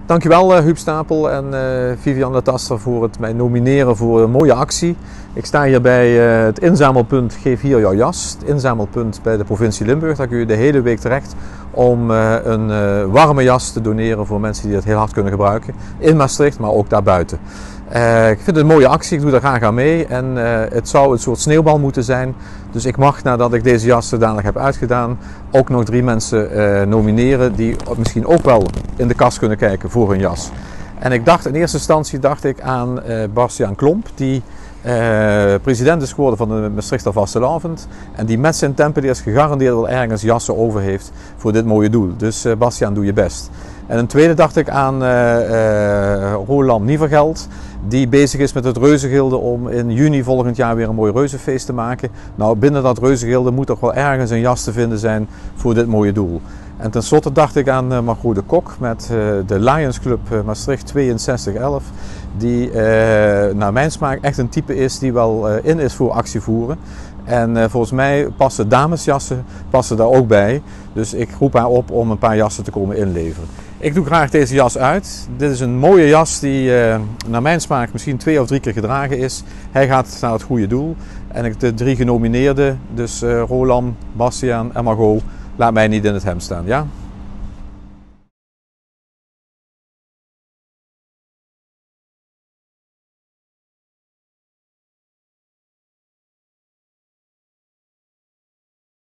Dankjewel Huub Stapel en Vivian Lataster voor het mij nomineren voor een mooie actie. Ik sta hier bij het inzamelpunt Geef hier jouw jas. Het inzamelpunt bij de provincie Limburg. Daar kun je de hele week terecht om een warme jas te doneren voor mensen die het heel hard kunnen gebruiken. In Maastricht, maar ook daarbuiten. Ik vind het een mooie actie, ik doe er graag aan mee en het zou een soort sneeuwbal moeten zijn. Dus ik mag, nadat ik deze jas zodanig heb uitgedaan, ook nog 3 mensen nomineren die misschien ook wel in de kast kunnen kijken voor hun jas. En in eerste instantie dacht ik aan Bastiaan Klomp, die president is geworden van de Maastrichter Vastelavond en die met zijn tempeliers gegarandeerd wel ergens jassen over heeft voor dit mooie doel. Dus Bastiaan, doe je best. En een tweede dacht ik aan Roland Nievergeld, die bezig is met het Reuzengilde om in juni volgend jaar weer een mooi reuzenfeest te maken. Nou, binnen dat Reuzengilde moet toch wel ergens een jas te vinden zijn voor dit mooie doel. En tenslotte dacht ik aan Margot de Kok met de Lions Club Maastricht 6211. Die naar mijn smaak echt een type is die wel in is voor actievoeren. En volgens mij passen damesjassen daar ook bij. Dus ik roep haar op om een paar jassen te komen inleveren. Ik doe graag deze jas uit. Dit is een mooie jas die naar mijn smaak misschien 2 of 3 keer gedragen is. Hij gaat naar het goede doel. En de 3 genomineerden, dus Roland, Bastiaan en Margot, laat mij niet in het hemd staan. Ja?